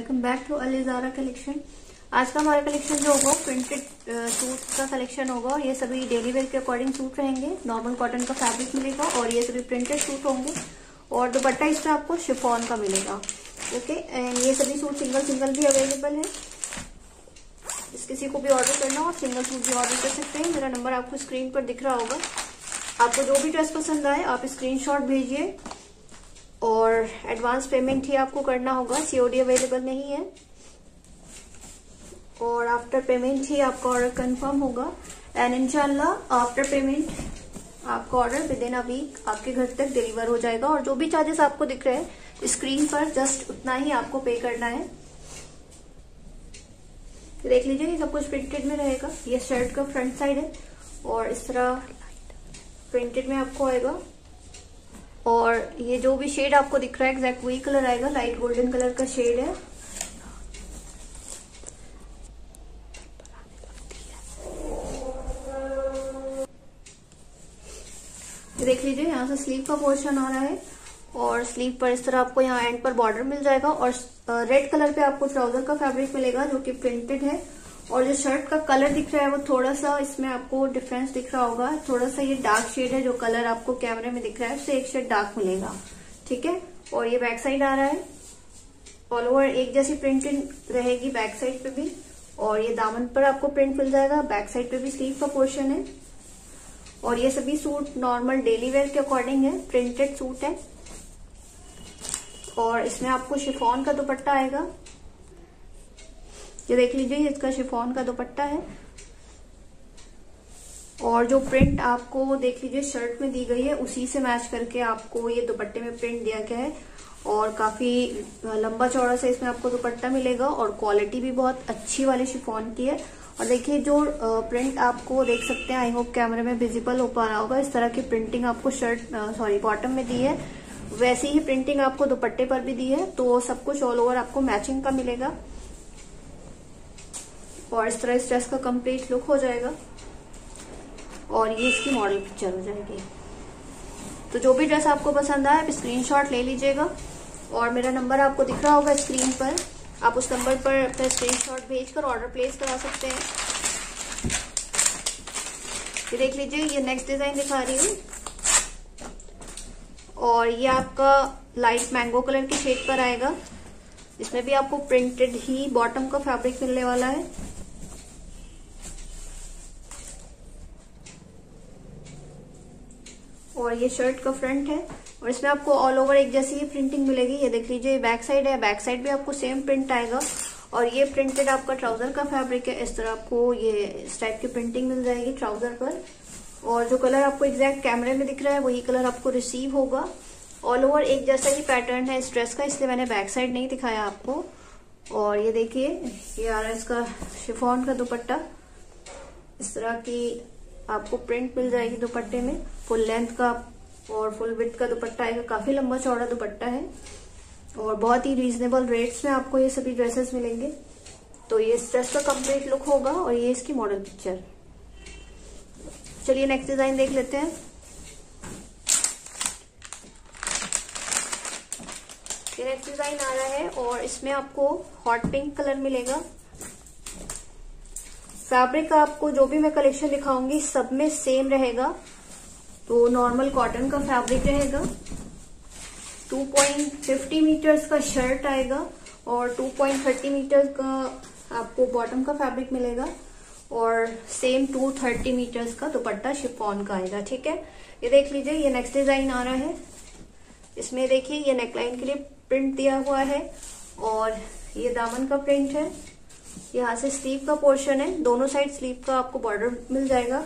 Welcome back to Alizara collection. आज का हमारा कलेक्शन जो होगा प्रिंटेड सूट का कलेक्शन होगा और ये सभी डेली वेयर के अकॉर्डिंग सूट रहेंगे। नॉर्मल कॉटन का फैब्रिक मिलेगा और ये सभी प्रिंटेड सूट होंगे और दुपट्टा इस पर आपको शिफॉन का मिलेगा। ओके, एंड ये सभी सूट सिंगल भी अवेलेबल है। इस किसी को भी ऑर्डर करना हो सिंगल सूट भी ऑर्डर कर सकते हैं। मेरा नंबर आपको स्क्रीन पर दिख रहा होगा। आपको जो भी ड्रेस पसंद आए आप स्क्रीनशॉट भेजिए और एडवांस पेमेंट ही आपको करना होगा, सीओडी अवेलेबल नहीं है और आफ्टर पेमेंट ही आपका ऑर्डर कंफर्म होगा। एंड इंशाल्लाह आफ्टर पेमेंट आपका order within a week आपके घर तक डिलीवर हो जाएगा और जो भी चार्जेस आपको दिख रहे हैं स्क्रीन पर जस्ट उतना ही आपको पे करना है। देख लीजिए ये सब कुछ प्रिंटेड में रहेगा। ये शर्ट का फ्रंट साइड है और इस तरह प्रिंटेड में आपको आएगा और ये जो भी शेड आपको दिख रहा है एग्जैक्ट वही कलर आएगा। लाइट गोल्डन कलर का शेड है। देख लीजिए यहाँ से स्लीव का पोर्शन आ रहा है और स्लीव पर इस तरह आपको यहाँ एंड पर बॉर्डर मिल जाएगा और रेड कलर पे आपको ट्राउजर का फैब्रिक मिलेगा जो कि प्रिंटेड है। और जो शर्ट का कलर दिख रहा है वो थोड़ा सा इसमें आपको डिफरेंस दिख रहा होगा। थोड़ा सा ये डार्क शेड है, जो कलर आपको कैमरे में दिख रहा है उससे एक शेड डार्क मिलेगा, ठीक है। और ये बैक साइड आ रहा है, ऑल ओवर एक जैसी प्रिंटिंग रहेगी बैक साइड पे भी और ये दामन पर आपको प्रिंट मिल जाएगा। बैक साइड पे भी स्लीव का पोर्शन है और ये सभी सूट नॉर्मल डेली वेयर के अकॉर्डिंग है, प्रिंटेड सूट है और इसमें आपको शिफॉन का दुपट्टा आएगा। ये देख लीजिए इसका शिफॉन का दुपट्टा है और जो प्रिंट आपको देख लीजिए शर्ट में दी गई है उसी से मैच करके आपको ये दुपट्टे में प्रिंट दिया गया है और काफी लंबा चौड़ा सा इसमें आपको दुपट्टा मिलेगा और क्वालिटी भी बहुत अच्छी वाली शिफॉन की है। और देखिए जो प्रिंट आपको देख सकते हैं, आई होप कैमरे में विजिबल हो पा रहा होगा, इस तरह की प्रिंटिंग आपको बॉटम में दी है, वैसी ही प्रिंटिंग आपको दुपट्टे पर भी दी है। तो सब कुछ ऑल ओवर आपको मैचिंग का मिलेगा और इस तरह इस ड्रेस का कंप्लीट लुक हो जाएगा और ये इसकी मॉडल पिक्चर हो जाएगी। तो जो भी ड्रेस आपको पसंद आए आप स्क्रीनशॉट ले लीजिएगा और मेरा नंबर आपको दिख रहा होगा स्क्रीन पर। आप उस नंबर पर अपना स्क्रीनशॉट भेजकर ऑर्डर प्लेस करा सकते हैं। ये देख लीजिए ये नेक्स्ट डिजाइन दिखा रही हूँ और ये आपका लाइट मैंगो कलर की शेड पर आएगा। इसमें भी आपको प्रिंटेड ही बॉटम का फैब्रिक मिलने वाला है और ये शर्ट का फ्रंट है और इसमें आपको ऑल ओवर एक जैसी ही प्रिंटिंग मिलेगी। ये देख लीजिए बैक साइड है, बैक साइड भी आपको सेम प्रिंट आएगा और ये प्रिंटेड आपका ट्राउजर का फैब्रिक है। इस तरह आपको ये इस टाइप की प्रिंटिंग मिल जाएगी ट्राउजर पर और जो कलर आपको एग्जैक्ट कैमरे में दिख रहा है वही कलर आपको रिसीव होगा। ऑल ओवर एक जैसा ही पैटर्न है इस ड्रेस का, इसलिए मैंने बैक साइड नहीं दिखाया आपको। और ये देखिए ये आ रहा है इसका शिफॉन का दुपट्टा। इस तरह की आपको प्रिंट मिल जाएगी दुपट्टे में, फुल लेंथ का और फुल विड्थ का दुपट्टा आएगा। काफी लंबा चौड़ा दुपट्टा है और बहुत ही रीजनेबल रेट्स में आपको ये सभी ड्रेसेस मिलेंगे। तो ये इस ड्रेस का कंप्लीट लुक होगा और ये इसकी मॉडल पिक्चर। चलिए नेक्स्ट डिजाइन देख लेते हैं। ये नेक्स्ट डिजाइन आ रहा है और इसमें आपको हॉट पिंक कलर मिलेगा। फैब्रिक आपको जो भी मैं कलेक्शन दिखाऊंगी सब में सेम रहेगा। तो नॉर्मल कॉटन का फैब्रिक रहेगा, 2.50 मीटर्स का शर्ट आएगा और 2.30 मीटर्स का आपको बॉटम का फैब्रिक मिलेगा और सेम 230 मीटर्स का दुपट्टा शिफॉन का आएगा, ठीक है। ये देख लीजिए ये नेक्स्ट डिजाइन आ रहा है। इसमें देखिए ये नेकलाइन के लिए प्रिंट दिया हुआ है और ये दामन का प्रिंट है। यहाँ से स्लीव का पोर्शन है, दोनों साइड स्लीव का आपको बॉर्डर मिल जाएगा।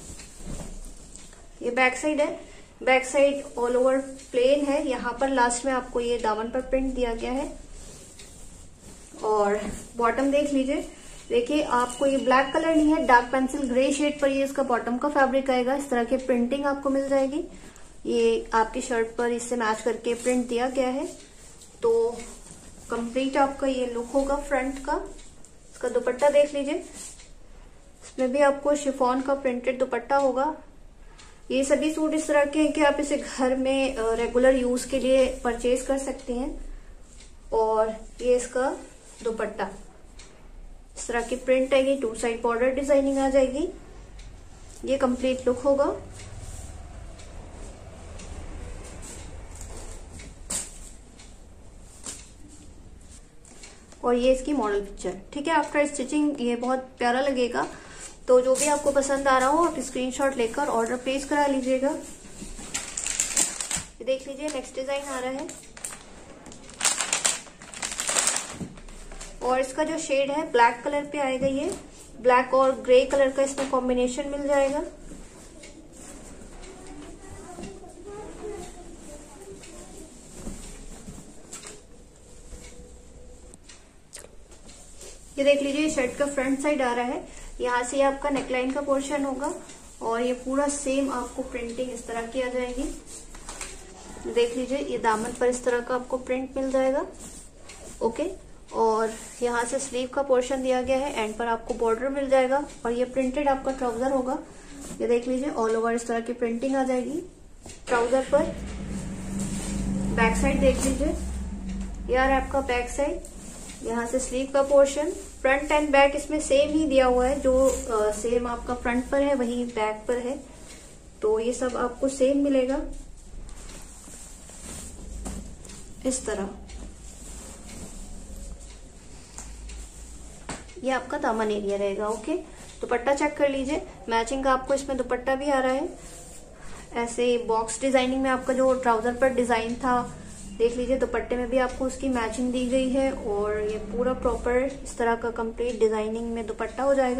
ये बैक साइड है, back side all over plain है। यहाँ पर लास्ट में आपको ये दामन पर प्रिंट दिया गया है और बॉटम देख लीजिए। देखिए आपको ये ब्लैक कलर नहीं है, डार्क पेंसिल ग्रे शेड पर ये इसका बॉटम का फैब्रिक आएगा। इस तरह की प्रिंटिंग आपको मिल जाएगी। ये आपकी शर्ट पर इससे मैच करके प्रिंट दिया गया है। तो कंप्लीट आपका ये लुक होगा फ्रंट का। इसका दुपट्टा देख लीजिए, इसमें भी आपको शिफॉन का प्रिंटेड दुपट्टा होगा। ये सभी सूट इस तरह के हैं कि आप इसे घर में रेगुलर यूज के लिए परचेज कर सकते हैं। और ये इसका दुपट्टा। इस तरह की प्रिंट आएगी, 2 साइड बॉर्डर डिजाइनिंग आ जाएगी। ये कंप्लीट लुक होगा। और ये इसकी मॉडल पिक्चर। ठीक है, आफ्टर स्टिचिंग ये बहुत प्यारा लगेगा। तो जो भी आपको पसंद आ रहा हो आप स्क्रीनशॉट लेकर ऑर्डर प्लेस करा लीजिएगा। ये देख लीजिए, नेक्स्ट डिजाइन आ रहा है और इसका जो शेड है ब्लैक कलर पे आएगा। ये ब्लैक और ग्रे कलर का इसमें कॉम्बिनेशन मिल जाएगा। ये देख लीजिए, शर्ट का फ्रंट साइड आ रहा है। यहाँ से आपका नेकलाइन का पोर्शन होगा और ये पूरा सेम आपको प्रिंटिंग इस तरह की आ जाएगी। देख लीजिए, ये दामन पर इस तरह का आपको प्रिंट मिल जाएगा। ओके, और यहाँ से स्लीव का पोर्शन दिया गया है, एंड पर आपको बॉर्डर मिल जाएगा और ये प्रिंटेड आपका ट्राउजर होगा। ये देख लीजिए, ऑल ओवर इस तरह की प्रिंटिंग आ जाएगी ट्राउजर पर। बैक साइड देख लीजिए, यार आपका बैक साइड, यहाँ से स्लीव का पोर्शन, फ्रंट एंड बैक इसमें सेम ही दिया हुआ है। जो सेम आपका फ्रंट पर है वही बैक पर है, तो ये सब आपको सेम मिलेगा इस तरह। ये आपका दामन एरिया रहेगा। ओके, दुपट्टा चेक कर लीजिए, मैचिंग का आपको इसमें दुपट्टा भी आ रहा है। ऐसे बॉक्स डिजाइनिंग में आपका जो ट्राउजर पर डिजाइन था, देख लीजिए दुपट्टे में भी आपको उसकी मैचिंग दी गई है और ये पूरा प्रॉपर इस तरह का कंप्लीट डिजाइनिंग में दुपट्टा हो जाएगा।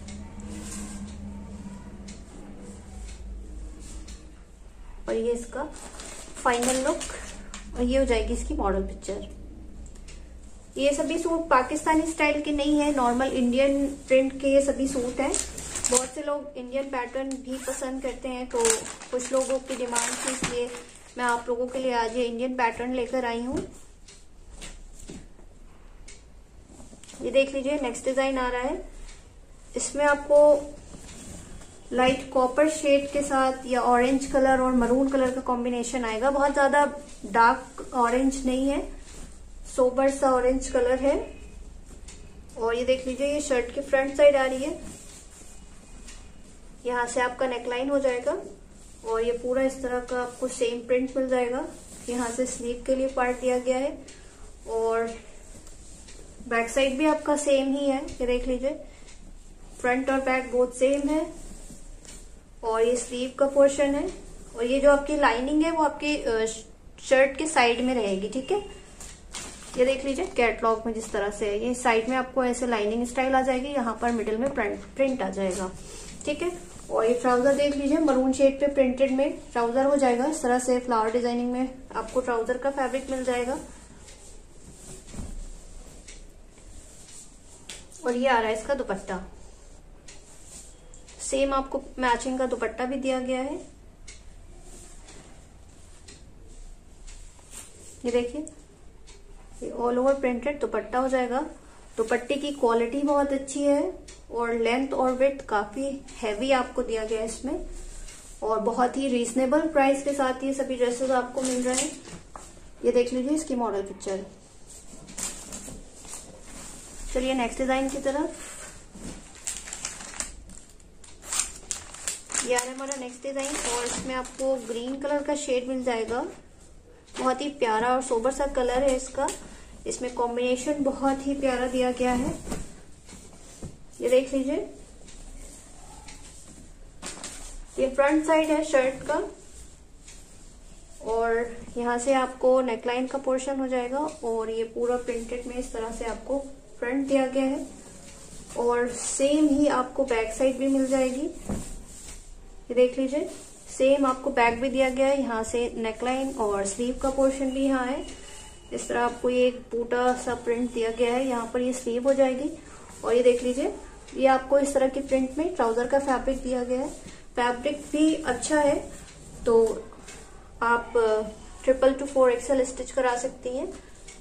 और ये इसका फाइनल लुक, और ये हो जाएगी इसकी मॉडल पिक्चर। ये सभी सूट पाकिस्तानी स्टाइल के नहीं है, नॉर्मल इंडियन प्रिंट के ये सभी सूट हैं। बहुत से लोग इंडियन पैटर्न भी पसंद करते हैं, तो कुछ लोगों की डिमांड थी, इसलिए मैं आप लोगों के लिए आज ये इंडियन पैटर्न लेकर आई हूँ। ये देख लीजिए, नेक्स्ट डिजाइन आ रहा है। इसमें आपको लाइट कॉपर शेड के साथ या ऑरेंज कलर और मरून कलर का कॉम्बिनेशन आएगा। बहुत ज्यादा डार्क ऑरेंज नहीं है, सोबर सा ऑरेंज कलर है। और ये देख लीजिए, ये शर्ट की फ्रंट साइड आ रही है। यहाँ से आपका नेकलाइन हो जाएगा और ये पूरा इस तरह का आपको सेम प्रिंट मिल जाएगा। यहाँ से स्लीव के लिए पार्ट दिया गया है और बैक साइड भी आपका सेम ही है। ये देख लीजिए, फ्रंट और बैक बोथ सेम है और ये स्लीव का पोर्शन है। और ये जो आपकी लाइनिंग है वो आपकी शर्ट के साइड में रहेगी। ठीक है, ये देख लीजिए, कैटलॉग में जिस तरह से है, ये साइड में आपको ऐसे लाइनिंग स्टाइल आ जाएगी, यहाँ पर मिडिल में प्रिंट आ जाएगा। ठीक है, और ये ट्राउजर देख लीजिए, मरून शेड पे प्रिंटेड में ट्राउजर हो जाएगा। इस तरह से फ्लावर डिजाइनिंग में आपको ट्राउजर का फैब्रिक मिल जाएगा। और ये आ रहा है इसका दुपट्टा, सेम आपको मैचिंग का दुपट्टा भी दिया गया है। ये देखिए, ये ऑल ओवर प्रिंटेड दुपट्टा हो जाएगा। दुपट्टे की क्वालिटी बहुत अच्छी है और लेंथ और विड्थ काफी हैवी आपको दिया गया है इसमें, और बहुत ही रीजनेबल प्राइस के साथ ये सभी ड्रेसेस आपको मिल रहे हैं। ये देख लीजिए इसकी मॉडल पिक्चर। चलिए नेक्स्ट डिजाइन की तरफ। ये आ रहा है हमारा नेक्स्ट डिजाइन और इसमें आपको ग्रीन कलर का शेड मिल जाएगा। बहुत ही प्यारा और सोबर सा कलर है इसका। इसमें कॉम्बिनेशन बहुत ही प्यारा दिया गया है। ये देख लीजिए, ये फ्रंट साइड है शर्ट का और यहाँ से आपको नेकलाइन का पोर्शन हो जाएगा और ये पूरा प्रिंटेड में इस तरह से आपको फ्रंट दिया गया है और सेम ही आपको बैक साइड भी मिल जाएगी। ये देख लीजिए, सेम आपको बैक भी दिया गया है। यहाँ से नेकलाइन और स्लीव का पोर्शन भी यहाँ है। इस तरह आपको ये एक बूटा सा प्रिंट दिया गया है, यहाँ पर ये स्लीव हो जाएगी। और ये देख लीजिए, ये आपको इस तरह की प्रिंट में ट्राउजर का फैब्रिक दिया गया है। फैब्रिक भी अच्छा है, तो आप 3 to 4 XL स्टिच करा सकती हैं।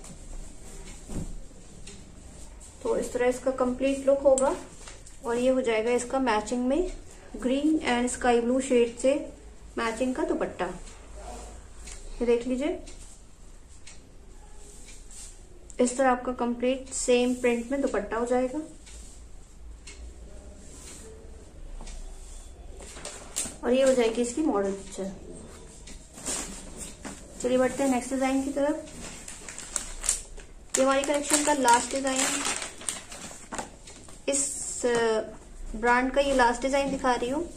तो इस तरह इसका कंप्लीट लुक होगा और ये हो जाएगा इसका मैचिंग में green and sky blue shade से मैचिंग का दुपट्टा। ये देख लीजिए, इस तरह आपका कंप्लीट सेम प्रिंट में दुपट्टा हो जाएगा। और ये हो जाएगी इसकी मॉडल पिक्चर। चलिए बढ़ते हैं नेक्स्ट डिजाइन की तरफ। ये हमारी कलेक्शन का लास्ट डिजाइन, इस ब्रांड का ये लास्ट डिजाइन दिखा रही हूँ।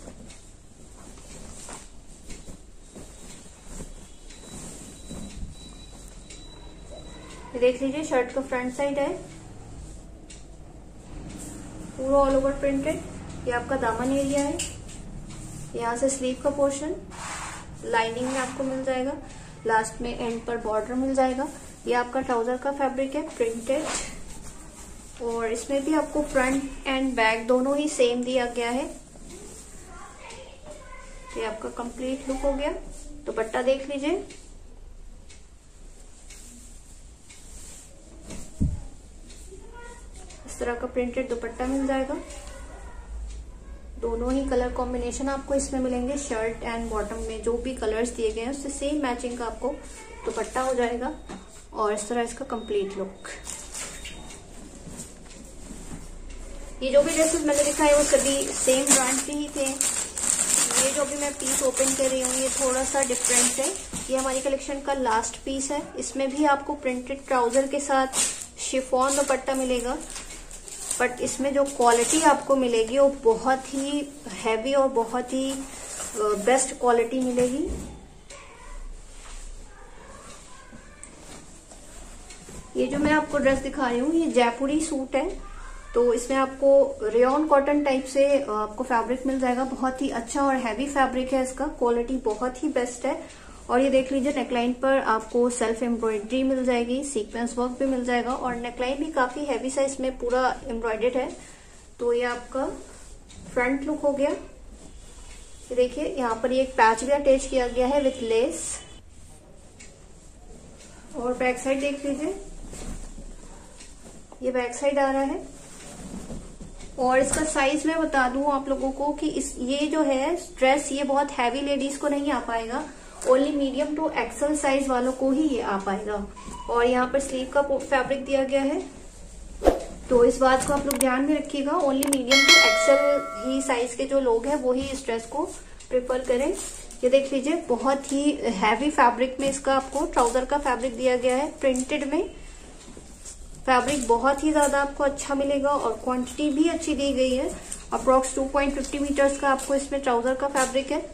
देख लीजिए, शर्ट का फ्रंट साइड है, पूरा ऑल ओवर प्रिंटेड। ये आपका दामन एरिया है, यहाँ से स्लीव का पोर्शन लाइनिंग में आपको मिल जाएगा, लास्ट में एंड पर बॉर्डर मिल जाएगा। ये आपका ट्राउजर का फैब्रिक है प्रिंटेड, और इसमें भी आपको फ्रंट एंड बैक दोनों ही सेम दिया गया है। ये आपका कंप्लीट लुक हो गया। दुपट्टा देख लीजिए, इस तरह का प्रिंटेड दुपट्टा मिल जाएगा। दोनों ही कलर कॉम्बिनेशन आपको इसमें मिलेंगे। शर्ट एंड बॉटम में जो भी कलर्स दिए गए हैं उससे सेम मैचिंग का आपको दुपट्टा हो जाएगा, और इस तरह इसका कंप्लीट लुक। ये जो भी ड्रेसेस मैंने दिखाए वो सभी सेम ब्रांड के ही थे। ये जो भी मैं पीस ओपन कर रही हूँ ये थोड़ा सा डिफरेंट है। ये हमारी कलेक्शन का लास्ट पीस है। इसमें भी आपको प्रिंटेड ट्राउजर के साथ शिफॉन दुपट्टा मिलेगा, बट इसमें जो क्वालिटी आपको मिलेगी वो बहुत ही हैवी और बहुत ही बेस्ट क्वालिटी मिलेगी। ये जो मैं आपको ड्रेस दिखा रही हूँ ये जयपुरी सूट है, तो इसमें आपको रेयॉन कॉटन टाइप से आपको फैब्रिक मिल जाएगा। बहुत ही अच्छा और हैवी फैब्रिक है, इसका क्वालिटी बहुत ही बेस्ट है। और ये देख लीजिए, नेकलाइन पर आपको सेल्फ एम्ब्रॉयडरी मिल जाएगी, सीक्वेंस वर्क भी मिल जाएगा, और नेकलाइन भी काफी हैवी सा इसमें पूरा एम्ब्रॉयडेड है। तो ये आपका फ्रंट लुक हो गया। ये देखिए, यहाँ पर ये एक पैच भी अटैच किया गया है विथ लेस। और बैक साइड देख लीजिए, ये बैक साइड आ रहा है। और इसका साइज मैं बता दूं आप लोगों को कि ये जो है ड्रेस ये बहुत हैवी लेडीज को नहीं आ पाएगा, only medium to XL size वालों को ही ये आ पाएगा। और यहाँ पर स्लीव का फैब्रिक दिया गया है, तो इस बात को आप लोग ध्यान में रखिएगा। ओनली मीडियम टू एक्सल ही साइज के जो लोग हैं वो ही इस ड्रेस को प्रेफर करें। ये देख लीजिए, बहुत ही हैवी फैब्रिक में इसका आपको ट्राउजर का फैब्रिक दिया गया है। प्रिंटेड में फैब्रिक बहुत ही ज्यादा आपको अच्छा मिलेगा, और क्वांटिटी भी अच्छी दी गई है। अप्रोक्स 2.50 मीटर्स का आपको इसमें ट्राउजर का फैब्रिक है।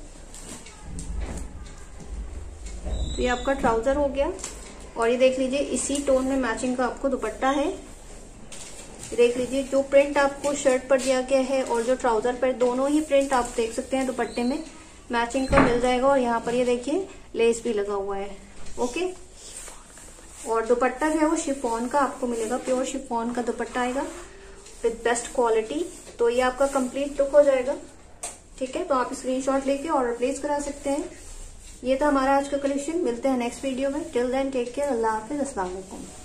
तो ये आपका ट्राउजर हो गया, और ये देख लीजिए इसी टोन में मैचिंग का आपको दुपट्टा है। ये देख लीजिए, जो प्रिंट आपको शर्ट पर दिया गया है और जो ट्राउजर पर, दोनों ही प्रिंट आप देख सकते हैं दुपट्टे में मैचिंग का मिल जाएगा। और यहाँ पर ये देखिए लेस भी लगा हुआ है। ओके, और दुपट्टा जो है वो शिफॉन का आपको मिलेगा, प्योर शिफॉन का दुपट्टा आएगा विद बेस्ट क्वालिटी। तो ये आपका कंप्लीट लुक हो जाएगा। ठीक है, तो आप स्क्रीनशॉट लेके ऑर्डर प्लेस करा सकते हैं। ये था हमारा आज का कलेक्शन। मिलते हैं नेक्स्ट वीडियो में। टिल देन टेक केयर, अल्लाह हाफिज, अस्सलाम वालेकुम।